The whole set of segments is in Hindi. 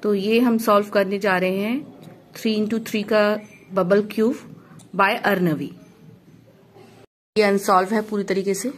तो ये हम सॉल्व करने जा रहे हैं 3x3 का बबल क्यूब बाय अर्नवी। ये अनसॉल्व है पूरी तरीके से।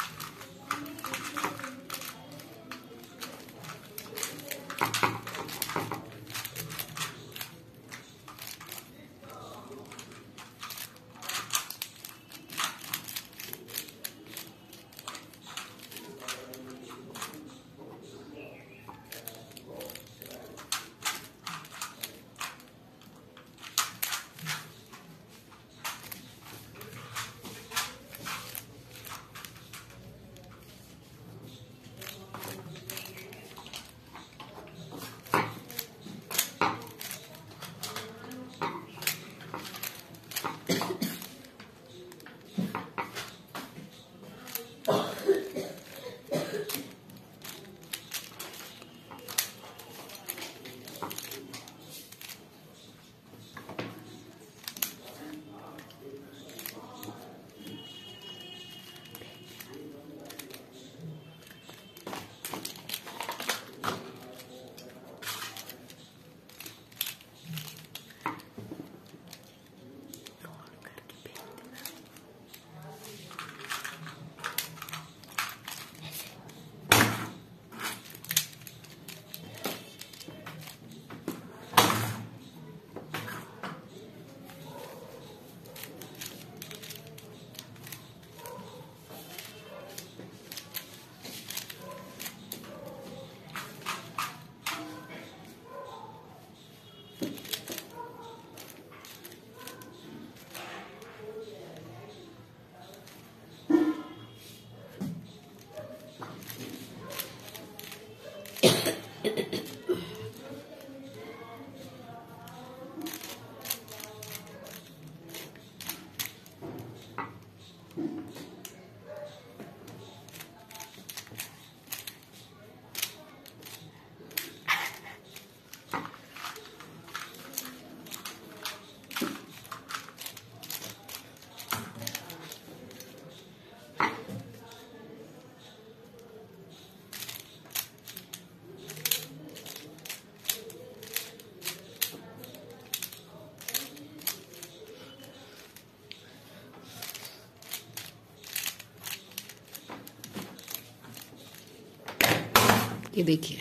ये देखिए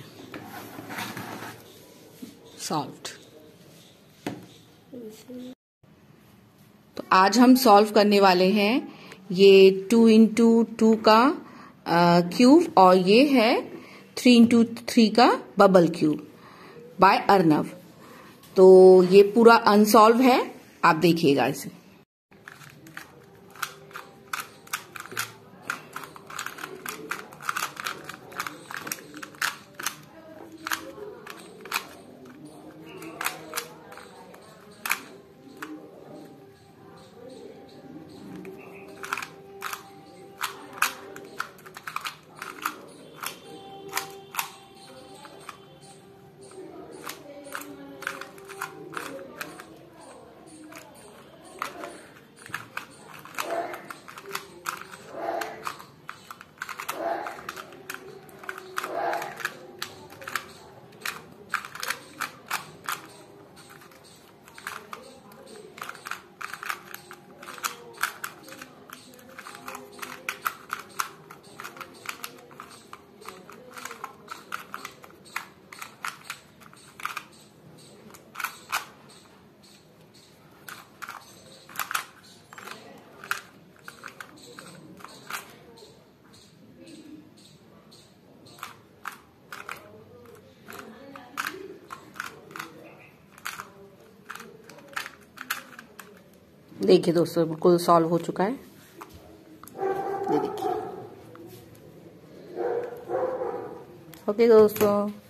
सॉल्व्ड। तो आज हम सॉल्व करने वाले हैं ये 2x2 का क्यूब और ये है 3x3 का बबल क्यूब बाय अर्नव। तो ये पूरा अनसॉल्व है, आप देखिएगा इसे। देखिए दोस्तों बिल्कुल सॉल्व हो चुका है। ये देखिए। ओके दोस्तों।